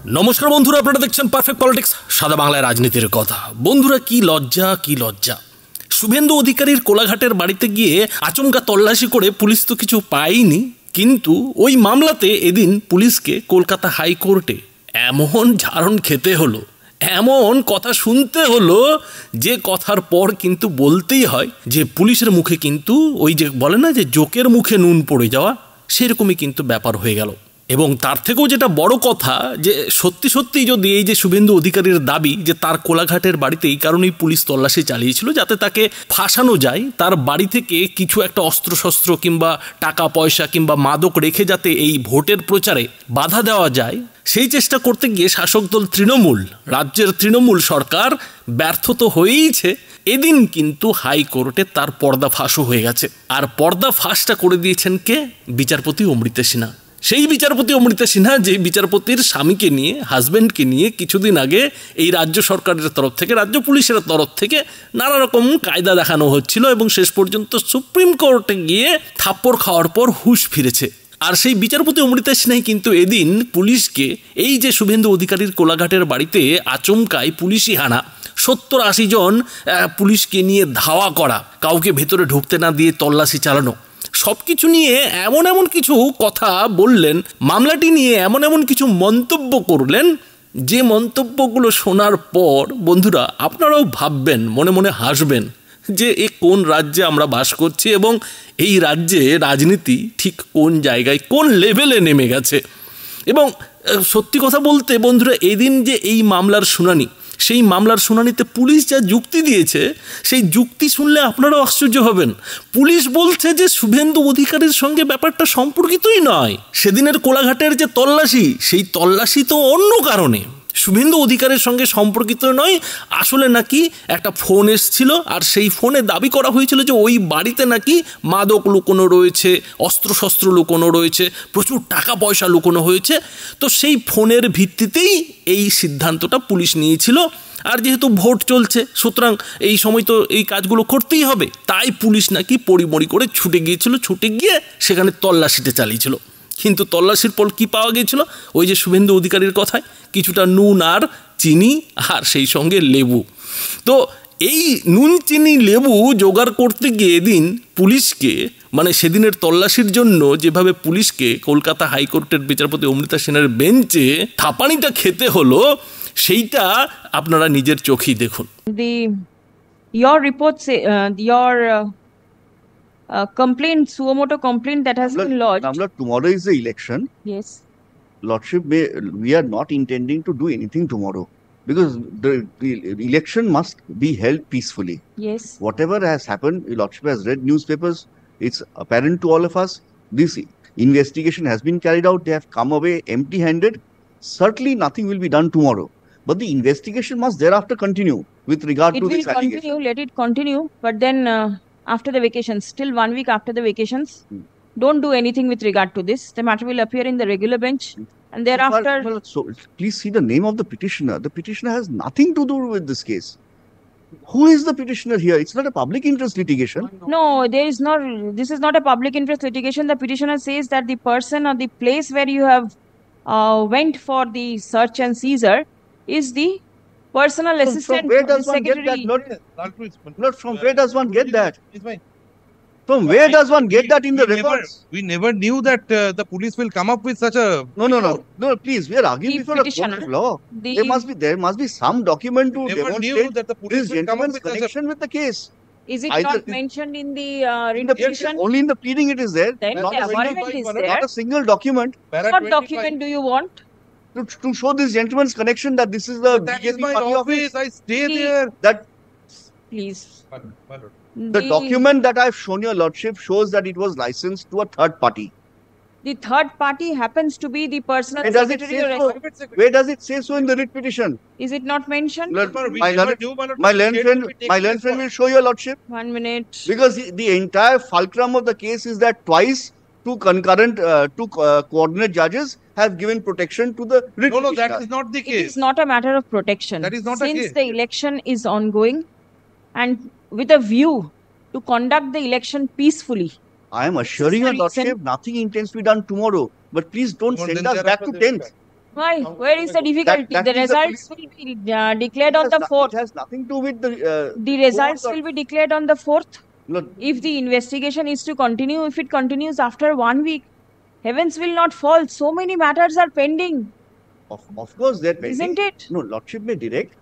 নমস্কার বন্ধুরা, আপনারা দেখছেন পারফেক্ট পলিটিক্স, সাদা বাংলায় রাজনীতির কথা। বন্ধুরা, কি লজ্জা কি লজ্জা! শুভেন্দু অধিকারীর কোলাঘাটের বাড়িতে গিয়ে আচমকা তল্লাশি করে পুলিশ তো কিছু পায়নি, কিন্তু ওই মামলাতে এদিন পুলিশকে কলকাতা হাইকোর্টে এমন ঝাড়ন খেতে হলো, এমন কথা শুনতে হলো, যে কথার পর কিন্তু বলতেই হয় যে পুলিশের মুখে কিন্তু ওই যে বলে না যে জোকের মুখে নুন পড়ে যাওয়া, সেরকমই কিন্তু ব্যাপার হয়ে গেল। এবং তার থেকেও যেটা বড় কথা, যে সত্যি সত্যি যদি এই যে শুভেন্দু অধিকারীর দাবি যে তার কোলাঘাটের বাড়িতে এই কারণেই পুলিশ তল্লাশি চালিয়েছিল যাতে তাকে ফাঁসানো যায়, তার বাড়ি থেকে কিছু একটা অস্ত্রশস্ত্র কিংবা টাকা পয়সা কিংবা মাদক রেখে যাতে এই ভোটের প্রচারে বাধা দেওয়া যায়, সেই চেষ্টা করতে গিয়ে শাসক দল তৃণমূল, রাজ্যের তৃণমূল সরকার ব্যর্থ তো হয়েইছে, এদিন কিন্তু হাইকোর্টে তার পর্দা ফাঁসও হয়ে গেছে। আর পর্দা ফাঁসটা করে দিয়েছেন কে? বিচারপতি অমৃতা সিনহা। সেই বিচারপতি অমৃতা সিনহা যে বিচারপতির স্বামীকে নিয়ে, হাজব্যান্ডকে নিয়ে কিছুদিন আগে এই রাজ্য সরকারের তরফ থেকে, রাজ্য পুলিশের তরফ থেকে নানা রকম কায়দা দেখানো হচ্ছিল এবং শেষ পর্যন্ত সুপ্রিম কোর্টে গিয়ে থাপ্পড় খাওয়ার পর হুঁশ ফিরেছে। আর সেই বিচারপতি অমৃতা সিনহাই কিন্তু এদিন পুলিশকে এই যে শুভেন্দু অধিকারীর কোলাঘাটের বাড়িতে আচমকায় পুলিশি হানা, 70-80 জন পুলিশকে নিয়ে ধাওয়া করা, কাউকে ভেতরে ঢুকতে না দিয়ে তল্লাশি চালানো, সব কিছু নিয়ে এমন এমন কিছু কথা বললেন, মামলাটি নিয়ে এমন এমন কিছু মন্তব্য করলেন, যে মন্তব্যগুলো শোনার পর বন্ধুরা আপনারাও ভাববেন, মনে মনে হাসবেন যে এ কোন রাজ্যে আমরা বাস করছি এবং এই রাজ্যে রাজনীতি ঠিক কোন জায়গায়, কোন লেভেলে নেমে গেছে। এবং সত্যি কথা বলতে বন্ধুরা, এদিন যে এই মামলার শুনানি, সেই মামলার শুনানিতে পুলিশ যা যুক্তি দিয়েছে, সেই যুক্তি শুনলে আপনারাও আশ্চর্য হবেন। পুলিশ বলছে যে শুভেন্দু অধিকারীর সঙ্গে ব্যাপারটা সম্পর্কিতই নয়। সেদিনের কোলাঘাটের যে তল্লাশি, সেই তল্লাশি তো অন্য কারণে, শুভেন্দু অধিকারের সঙ্গে সম্পর্কিত নয়। আসলে নাকি একটা ফোন এসেছিল, আর সেই ফোনে দাবি করা হয়েছিল যে ওই বাড়িতে নাকি মাদক লুকোনো রয়েছে, অস্ত্রশস্ত্র লুকোনো রয়েছে, প্রচুর টাকা পয়সা লুকোনো হয়েছে। তো সেই ফোনের ভিত্তিতেই এই সিদ্ধান্তটা পুলিশ নিয়েছিল। আর যেহেতু ভোট চলছে, সুতরাং এই সময় তো এই কাজগুলো করতেই হবে, তাই পুলিশ নাকি পরিমরি করে ছুটে গিয়েছিল, ছুটে গিয়ে সেখানে তল্লাশিতে চালিয়েছিল। কিন্তু তল্লাশির পর কি পাওয়া গিয়েছিল? ওই যে শুভেন্দু অধিকারীর কথায় কিছুটা নুন আর চিনি, আর সেই সঙ্গে লেবু। তো এই নুন চিনি লেবু জোগাড় করতে গিয়ে এদিন পুলিশকে, মানে সেদিনের তল্লাশির জন্য যেভাবে পুলিশকে কলকাতা হাইকোর্টের বিচারপতি অমৃতা সিনহার বেঞ্চে থাপানিটা খেতে হলো, সেইটা আপনারা নিজের চোখেই দেখুন। Your reports, your complaint, suo motu complaint that has been lodged. Tomorrow is the election. Yes. Lordship, we are not intending to do anything tomorrow because the election must be held peacefully. Yes. Whatever has happened, Lordship has read newspapers. It's apparent to all of us. This investigation has been carried out. They have come away empty-handed. Certainly nothing will be done tomorrow. But the investigation must thereafter continue with regard to this allegation. It will continue, let it continue. But then after the vacations, still 1 week after the vacations, don't do anything with regard to this. The matter will appear in the regular bench. And thereafter... So please see the name of the petitioner. The petitioner has nothing to do with this case. Who is the petitioner here? It's not a public interest litigation. No, there is not. This is not a public interest litigation. The petitioner says that the person or the place where you have went for the search and seizure is the personal assistant. From where does one get that? Not from where does one get that? From where does one get that in the records? We never knew that the police will come up with such a... No, please, we are arguing before a court of law. There must be some document to demonstrate that the police this gentleman's connection with the case. Is it not mentioned in the petition? Only in the pleading it is there. Then Not the averment is there. Not a single document. What document do you want? To show this gentleman's connection that this is the that is my office. I stay there. That please. The document that I've shown your lordship shows that it was licensed to a third party. The third party happens to be the personal secretary or private secretary. Where does it say so in the writ petition? Is it not mentioned? My learned friend will show your lordship. 1 minute. Because the entire fulcrum of the case is that twice two concurrent, coordinate judges have given protection to the writ petitioner. No, that is not the case. It is not a matter of protection. That is not a case. Since the election is ongoing and with a view to conduct the election peacefully. I am assuring your lordship nothing intends to be done tomorrow. But please don't send us back to 10th. Why? Where is the difficulty? that The is the results will be declared on the It 4th. has nothing to do with the. The results will be declared on the 4th. Look, If the investigation is to continue, if it continues after 1 week, heavens will not fall. So many matters are pending, of course, they're pending. isn't it? No, Lordship may direct.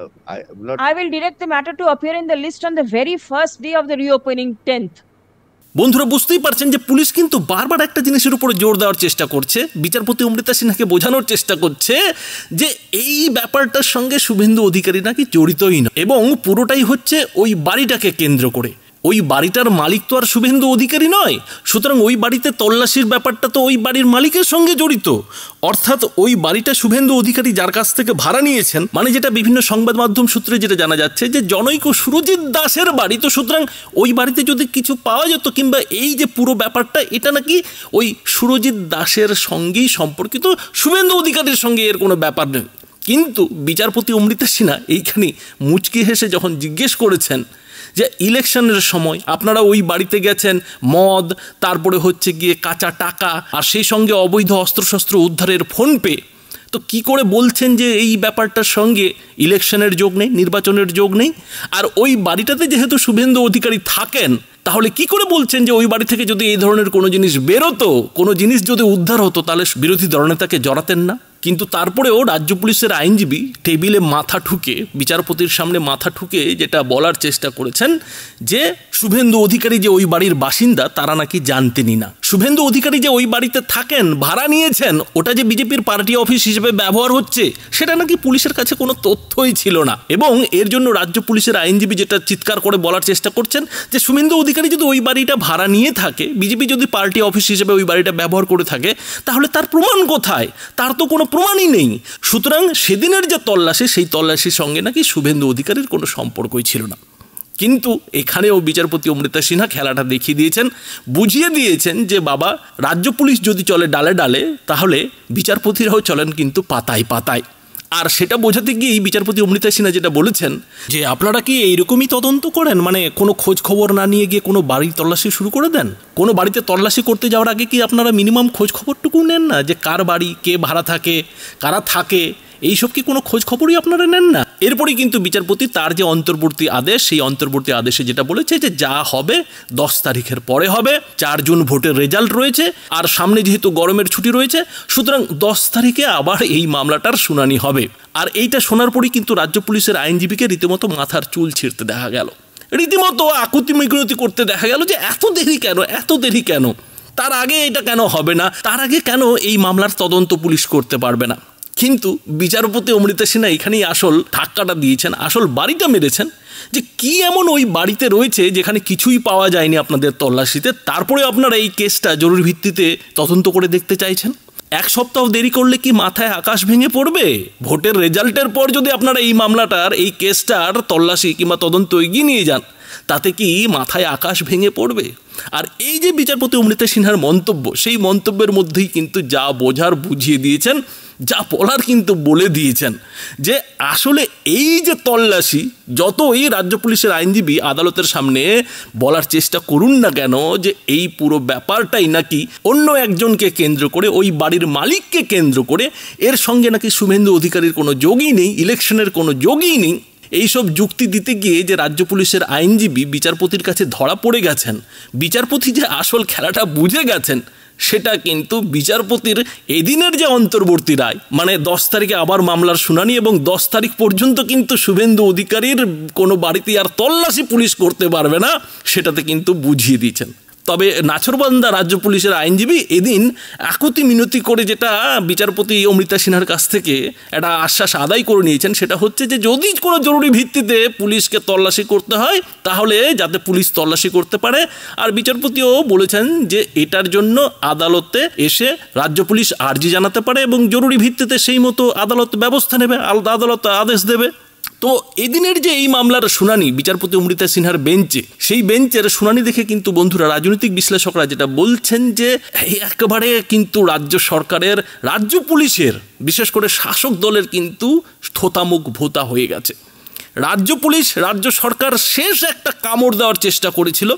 I will direct the matter to appear in the list on the very first day of the reopening, 10th. বন্ধুরা বুঝতেই পারছেন যে police কিন্তু বারবার একটা জিনিসের উপরে জোর দেওয়ার চেষ্টা করছে, বিচারপতি অমৃতা সিনহাকে বোঝানোর চেষ্টা করছে যে এই ব্যাপারটার সঙ্গে শুভেন্দু অধিকারী নাকি জড়িতই না, এবং পুরোটাই হচ্ছে ওই বাড়িটাকে কেন্দ্র করে। ওই বাড়িটার মালিক তো আর শুভেন্দু অধিকারী নয়, সুতরাং ওই বাড়িতে তল্লাশির ব্যাপারটা তো ওই বাড়ির মালিকের সঙ্গে জড়িত। অর্থাৎ ওই বাড়িটা শুভেন্দু অধিকারী যার কাছ থেকে ভাড়া নিয়েছেন, মানে যেটা বিভিন্ন সংবাদ মাধ্যম সূত্রে যেটা জানা যাচ্ছে যে জনৈক সুরজিৎ দাসের বাড়ি, তো সুতরাং ওই বাড়িতে যদি কিছু পাওয়া যেত কিংবা এই যে পুরো ব্যাপারটা এটা নাকি ওই সুরজিৎ দাসের সঙ্গেই সম্পর্কিত, শুভেন্দু অধিকারীর সঙ্গে এর কোনো ব্যাপার নেই। কিন্তু বিচারপতি অমৃতা সিনহা এইখানে মুচকি হেসে যখন জিজ্ঞেস করেছেন যে ইলেকশনের সময় আপনারা ওই বাড়িতে গেছেন মদ, তারপরে হচ্ছে গিয়ে কাঁচা টাকা, আর সেই সঙ্গে অবৈধ অস্ত্রশস্ত্র উদ্ধারের ফোনপে, তো কি করে বলছেন যে এই ব্যাপারটার সঙ্গে ইলেকশনের যোগ নেই, নির্বাচনের যোগ নেই? আর ওই বাড়িটাতে যেহেতু শুভেন্দু অধিকারী থাকেন, তাহলে কি করে বলছেন যে ওই বাড়ি থেকে যদি এই ধরনের কোনো জিনিস বেরোতো, কোনো জিনিস যদি উদ্ধার হতো, তাহলে বিরোধী দলনেতাকে জড়াতেন না? কিন্তু তারপরেও রাজ্য পুলিশের আইনজীবী টেবিলে মাথা ঠুকে, বিচারপতির সামনে মাথা ঠুকে যেটা বলার চেষ্টা করেছেন যে শুভেন্দু অধিকারী যে ওই বাড়ির বাসিন্দা তারা নাকি জানতেনই না। শুভেন্দু অধিকারী যে ওই বাড়িতে থাকেন, ভাড়া নিয়েছেন, ওটা যে বিজেপির পার্টি অফিস হিসেবে ব্যবহার হচ্ছে সেটা নাকি পুলিশের কাছে কোনো তথ্যই ছিল না। এবং এর জন্য রাজ্য পুলিশের আইনজীবী যেটা চিৎকার করে বলার চেষ্টা করছেন যে শুভেন্দু অধিকারী যদি ওই বাড়িটা ভাড়া নিয়ে থাকে, বিজেপি যদি পার্টি অফিস হিসেবে ওই বাড়িটা ব্যবহার করে থাকে, তাহলে তার প্রমাণ কোথায়? তার তো কোনো প্রমাণই নেই। সুতরাং সেদিনের যে তল্লাশি, সেই তল্লাশির সঙ্গে নাকি শুভেন্দু অধিকারীর কোনো সম্পর্কই ছিল না। কিন্তু এখানেও বিচারপতি অমৃতা সিনহা খেলাটা দেখিয়ে দিয়েছেন, বুঝিয়ে দিয়েছেন যে বাবা, রাজ্য পুলিশ যদি চলে ডালে ডালে, তাহলে বিচারপতিরাও চলেন কিন্তু পাতায় পাতায়। আর সেটা বোঝাতে গিয়েই বিচারপতি অমৃতা সিনহা যেটা বলেছেন যে আপনারা কি এইরকমই তদন্ত করেন, মানে কোনো খোঁজ খবর না নিয়ে গিয়ে কোনো বাড়ির তল্লাশি শুরু করে দেন? কোনো বাড়িতে তল্লাশি করতে যাওয়ার আগে কি আপনারা মিনিমাম খোঁজ খবরটুকু নেন না, যে কার বাড়ি, কে ভাড়া থাকে, কারা থাকে, এইসব কি কোনো খোঁজ খবরই আপনারা নেন না? এরপরেই কিন্তু বিচারপতি তার যে অন্তর্বর্তী আদেশ, সেই অন্তর্বর্তী আদেশে যেটা বলেছে যে যা হবে 10 তারিখের পরে হবে। 4 জুন ভোটের রেজাল্ট রয়েছে, আর সামনে যেহেতু গরমের ছুটি রয়েছে, সুতরাং 10 তারিখে আবার এই মামলাটার শুনানি হবে। আর এইটা শোনার পরেই কিন্তু রাজ্য পুলিশের আইনজীবীকে রীতিমতো মাথার চুল ছিঁড়তে দেখা গেল, রীতিমতো আকুতি মিনতি করতে দেখা গেল যে এত দেরি কেন, এত দেরি কেন, তার আগে এটা কেন হবে না, তার আগে কেন এই মামলার তদন্ত পুলিশ করতে পারবে না? কিন্তু বিচারপতি অমৃতা সিনহা এখানেই আসল ধাক্কাটা দিয়েছেন, আসল বাড়িটা মেরেছেন, যে কি এমন ওই বাড়িতে রয়েছে যেখানে কিছুই পাওয়া যায়নি আপনাদের তল্লাশিতে, তারপরে আপনারা এই কেসটা জরুরি ভিত্তিতে তদন্ত করে দেখতে চাইছেন। 1 সপ্তাহ দেরি করলে কি মাথায় আকাশ ভেঙে পড়বে? ভোটের রেজাল্টের পর যদি আপনারা এই মামলাটার, এই কেসটার তল্লাশি কিংবা তদন্ত এগিয়ে নিয়ে যান, তাতে কি মাথায় আকাশ ভেঙে পড়বে? আর এই যে বিচারপতি অমৃতা সিনহার মন্তব্য, সেই মন্তব্যের মধ্যেই কিন্তু যা বোঝার বুঝিয়ে দিয়েছেন, যা বলার কিন্তু বলে দিয়েছেন যে আসলে এই যে তল্লাশি, যতই রাজ্য পুলিশের আইনজীবী আদালতের সামনে বলার চেষ্টা করুন না কেন যে এই পুরো ব্যাপারটাই নাকি অন্য একজনকে কেন্দ্র করে, ওই বাড়ির মালিককে কেন্দ্র করে, এর সঙ্গে নাকি শুভেন্দু অধিকারীর কোনো যোগই নেই, ইলেকশনের কোনো যোগই নেই, এইসব যুক্তি দিতে গিয়ে যে রাজ্য পুলিশের আইনজীবী বিচারপতির কাছে ধরা পড়ে গেছেন, বিচারপতি যে আসল খেলাটা বুঝে গেছেন, সেটা কিন্তু বিচারপতির এদিনের যে অন্তর্বর্তী রায়, মানে 10 তারিখে আবার মামলার শুনানি, এবং 10 তারিখ পর্যন্ত কিন্তু শুভেন্দু অধিকারীর কোনো বাড়িতে আর তল্লাশি পুলিশ করতে পারবে না, সেটাতে কিন্তু বুঝিয়ে দিয়েছেন। তবে নাছরবান্দা রাজ্য পুলিশের আইনজীবী এদিন আকুতি মিনতি করে যেটা বিচারপতি অমৃতা সিনহার কাছ থেকে একটা আশ্বাস আদায় করে নিয়েছেন, সেটা হচ্ছে যে যদি কোনো জরুরি ভিত্তিতে পুলিশকে তল্লাশি করতে হয়, তাহলে যাতে পুলিশ তল্লাশি করতে পারে। আর বিচারপতিও বলেছেন যে এটার জন্য আদালতে এসে রাজ্য পুলিশ আর্জি জানাতে পারে, এবং জরুরি ভিত্তিতে সেই মতো আদালত ব্যবস্থা নেবে, আদালত আদেশ দেবে। তো এদিনের যে এই মামলার শুনানি বিচারপতি অমৃতা সিনহার বেঞ্চে, সেই বেঞ্চের শুনানি দেখে কিন্তু বন্ধুরা রাজনৈতিক বিশ্লেষকরা যেটা বলছেন যে একেবারে কিন্তু রাজ্য সরকারের, রাজ্য পুলিশের, বিশেষ করে শাসক দলের কিন্তু থোতামুখ ভোতা হয়ে গেছে। রাজ্য পুলিশ, রাজ্য সরকার শেষ একটা কামড় দেওয়ার চেষ্টা করেছিল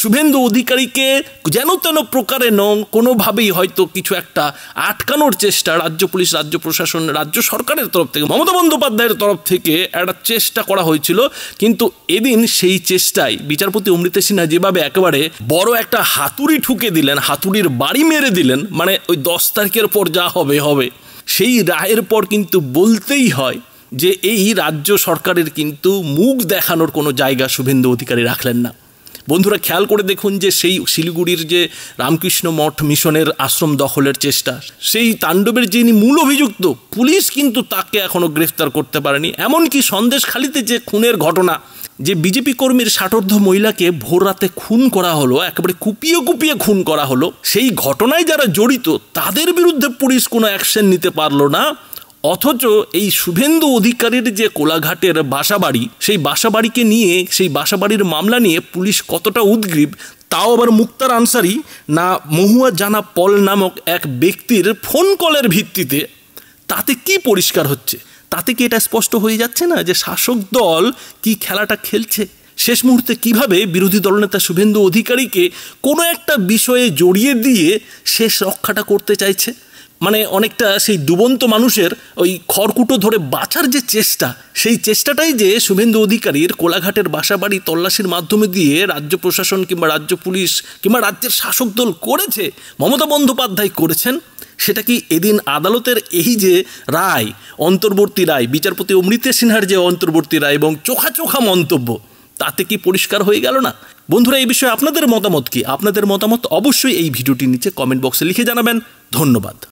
শুভেন্দু অধিকারীকে যেন তেন প্রকারে কোনোভাবেই হয়তো কিছু একটা আটকানোর চেষ্টা রাজ্য পুলিশ, রাজ্য প্রশাসন, রাজ্য সরকারের তরফ থেকে, মমতা বন্দ্যোপাধ্যায়ের তরফ থেকে একটা চেষ্টা করা হয়েছিল। কিন্তু এদিন সেই চেষ্টায় বিচারপতি অমৃতা সিনহা যেভাবে একেবারে বড় একটা হাতুড়ি ঠুকে দিলেন, হাতুড়ির বাড়ি মেরে দিলেন, মানে ওই 10 তারিখের পর যা হবে হবে, সেই রায়ের পর কিন্তু বলতেই হয় যে এই রাজ্য সরকারের কিন্তু মুখ দেখানোর কোনো জায়গা শুভেন্দু অধিকারী রাখলেন না। বন্ধুরা খেয়াল করে দেখুন যে সেই শিলিগুড়ির যে রামকৃষ্ণ মঠ মিশনের আশ্রম দখলের চেষ্টা, সেই তাণ্ডবের যিনি মূল অভিযুক্ত, পুলিশ কিন্তু তাকে এখনো গ্রেফতার করতে পারেনি। এমনকি সন্দেশখালিতে যে খুনের ঘটনা, যে বিজেপি কর্মীর 60ঊর্ধ্ব মহিলাকে ভোর রাতে খুন করা হলো, একেবারে কুপিয়ে কুপিয়ে খুন করা হলো, সেই ঘটনায় যারা জড়িত তাদের বিরুদ্ধে পুলিশ কোনো অ্যাকশন নিতে পারলো না। অথচ এই শুভেন্দু অধিকারীর যে কোলাঘাটের বাসাবাড়ি, সেই বাসাবাড়িকে নিয়ে, সেই বাসাবাড়ির মামলা নিয়ে পুলিশ কতটা উদগ্রীব, তাও আবার মুক্তার আনসারি না মহুয়া জানা পল নামক এক ব্যক্তির ফোন কলের ভিত্তিতে, তাতে কি পরিষ্কার হচ্ছে? তাতে কি এটা স্পষ্ট হয়ে যাচ্ছে না যে শাসক দল কি খেলাটা খেলছে? শেষ মুহূর্তে কিভাবে বিরোধী দলনেতা শুভেন্দু অধিকারীকে কোনো একটা বিষয়ে জড়িয়ে দিয়ে শেষ রক্ষাটা করতে চাইছে। মানে অনেকটা সেই ডুবন্ত মানুষের ওই খড়কুটো ধরে বাঁচার যে চেষ্টা, সেই চেষ্টাটাই যে শুভেন্দু অধিকারীর কোলাঘাটের বাসাবাড়ি তল্লাশির মাধ্যমে দিয়ে রাজ্য প্রশাসন কিংবা রাজ্য পুলিশ কিংবা রাজ্যের শাসক দল করেছে, মমতা বন্দ্যোপাধ্যায় করেছেন, সেটা কি এদিন আদালতের এই যে রায়, অন্তর্বর্তী রায়, বিচারপতি অমৃতা সিনহার যে অন্তর্বর্তী রায় এবং চোখা চোখা মন্তব্য, তাতে কি পরিষ্কার হয়ে গেল না? বন্ধুরা, এই বিষয়ে আপনাদের মতামত কি? আপনাদের মতামত অবশ্যই এই ভিডিওটির নিচে কমেন্ট বক্সে লিখে জানাবেন। ধন্যবাদ।